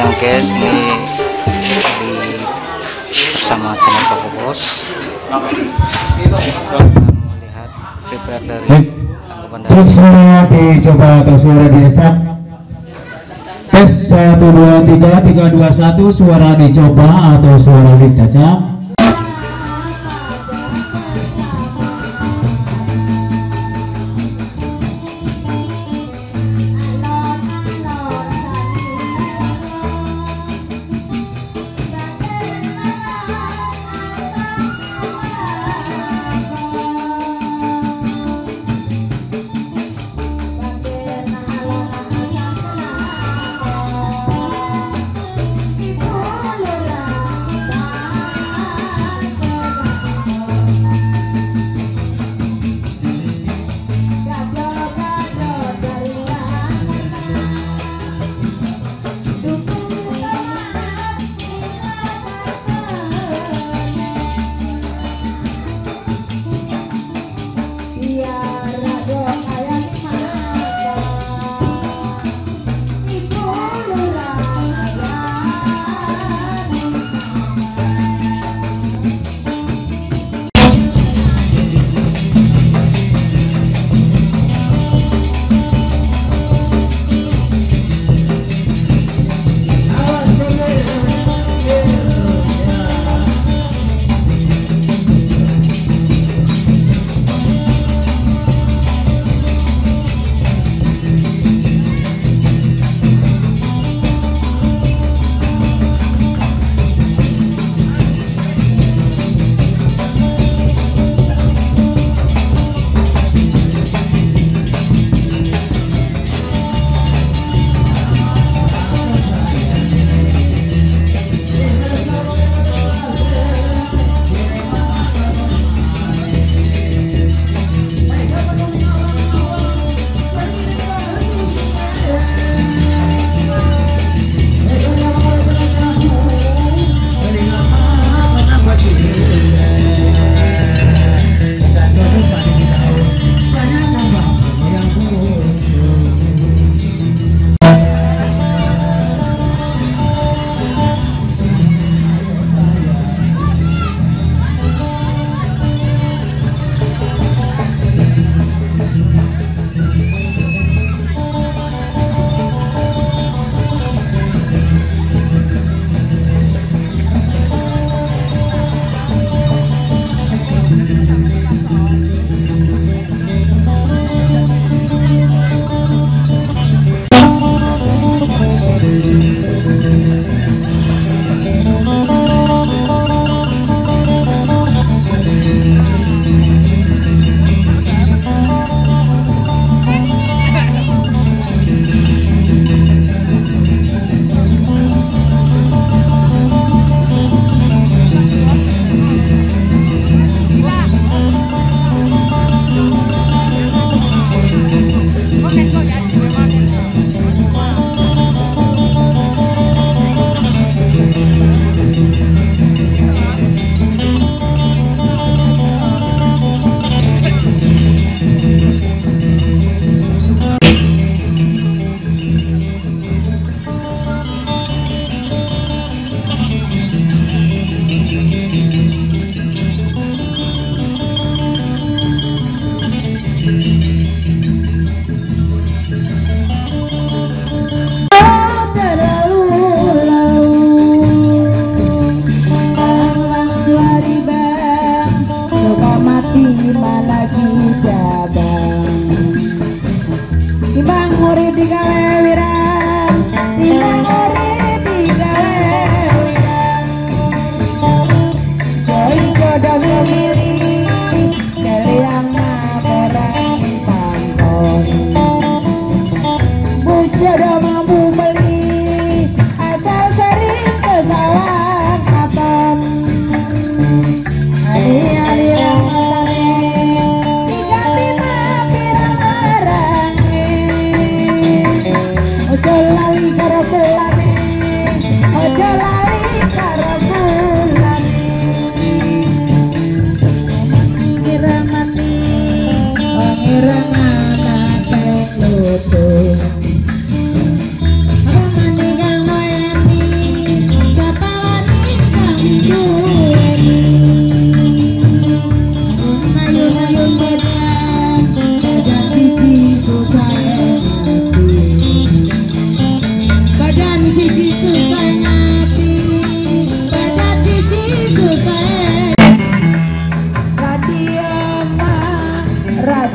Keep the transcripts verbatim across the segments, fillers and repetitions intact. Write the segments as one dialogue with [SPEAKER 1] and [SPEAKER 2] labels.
[SPEAKER 1] guys, ini di sama channel Papa Bos melihat prepare dari tanggapan dari
[SPEAKER 2] Truk suara dicoba atau suara diacak. Tes satu dua tiga tiga dua satu, suara dicoba atau suara dicacak.
[SPEAKER 3] Ramani kang moyani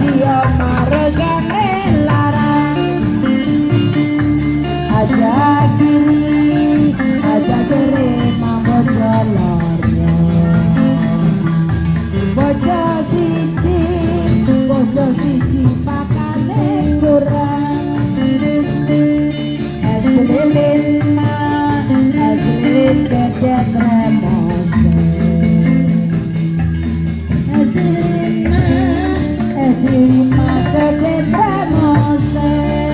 [SPEAKER 3] dia margane larang aja kiri aja kiri mambo jalornya bojo siji bojo siji pakane kurang lilin lilin gede tremose lilin gede tremose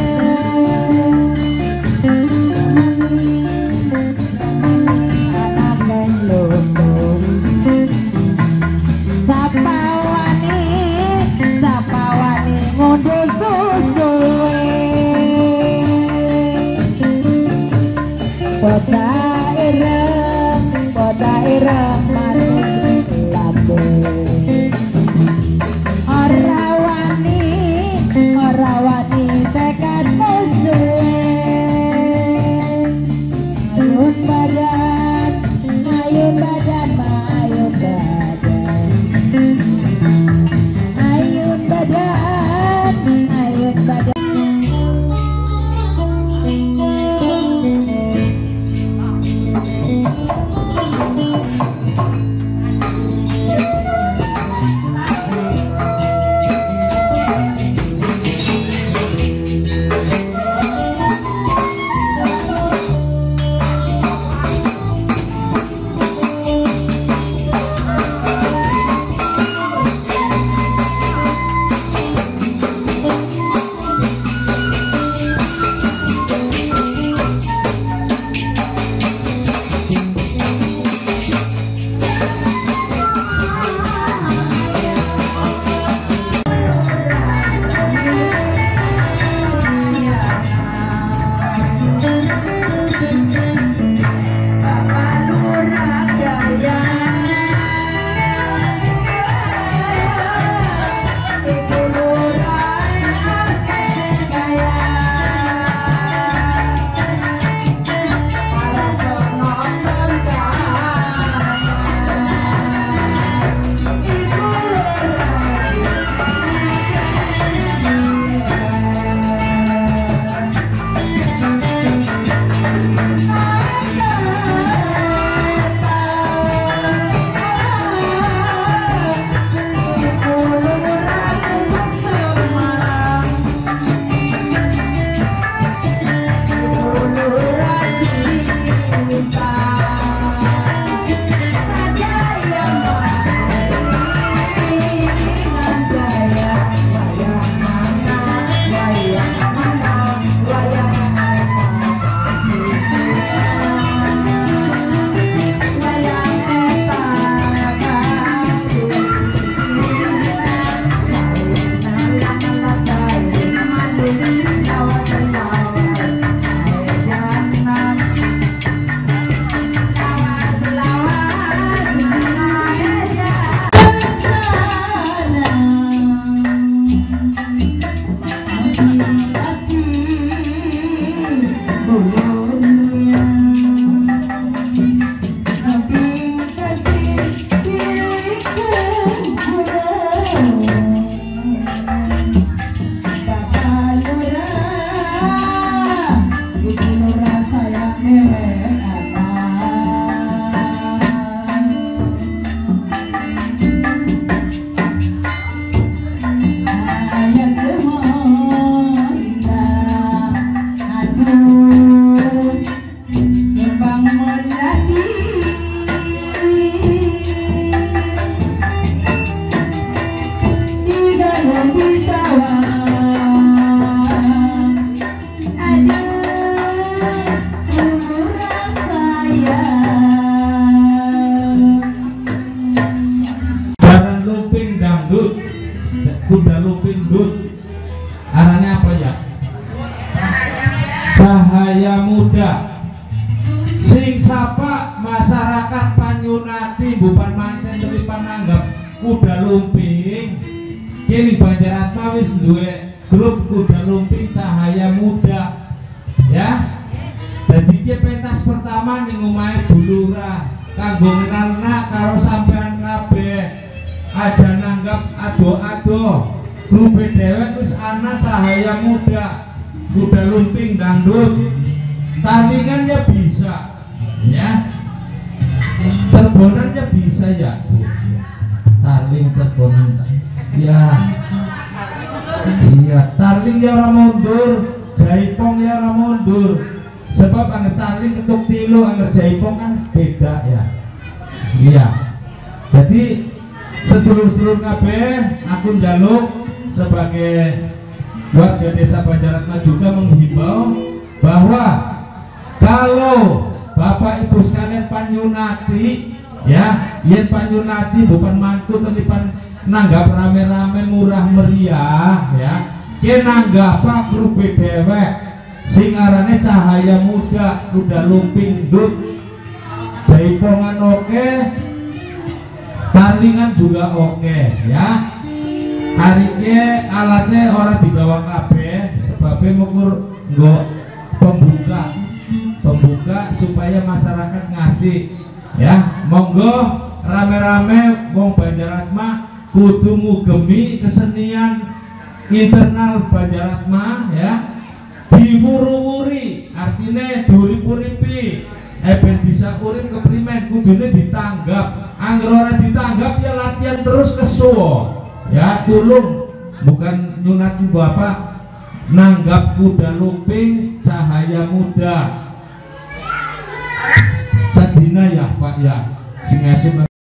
[SPEAKER 3] anak yang lumbung sapa wani sapa wani ngunduh susuwe Bota ireng, bota ireng manis labe. Ora wani, ora wani tekan musuhe. Ayun badan, ayun badan, ayun badan. Ayun badan, ayun badan.
[SPEAKER 2] kuda lupin dut. Arahnya apa ya? Cahaya muda. Sing sapa masyarakat Panyunati Bupan Mancen Telipan nanggap kuda lumping. Kini Banjaratma wis duwe grup kuda lumping Cahaya Muda. Ya. Jadi ki pentas pertama ning omahe Bulura kanggo ngenalna karo sampean kabeh. Aja nanggap ado-ado grupe dewek wis ana cahaya muda, kuda lumping dangdut, tandingan ya bisa, ya, cerbonan ya bisa ya, Bu. Tarling cerbonan, ya, iya, tarling ya orang mundur, jaipong ya orang mundur, sebab angger tarling ketuk tilu, angger jaipong kan beda ya, iya. Jadi sedulur-sedulur kabeh, aku njaluk sebagai warga desa Banjaratma juga menghimbau bahwa kalau Bapak Ibu sekalian panyunati, ya, yen panyunati bukan mantu telipan nanggap rame-rame murah meriah, ya, yen nanggap pak grupe dewek sing arane cahaya muda, kuda lumping dut, jaipongan oke, tandingan juga oke, ya. Hari ini alatnya orang dibawa kabeh sebabnya mengukur nggo pembuka pembuka supaya masyarakat ngerti, ya. Monggo rame-rame wong Banjaratma kudu ngugemi kesenian internal Banjaratma, ya, diwuru-wuri artinya diurip-uripi eben bisa urip keprimen kudune ditanggap, angger ora ditanggap ya latihan terus kesuwo, ya, tulung bukan nyunati bapak nanggap kuda lumping cahaya muda sadina ya Pak ya sing esuk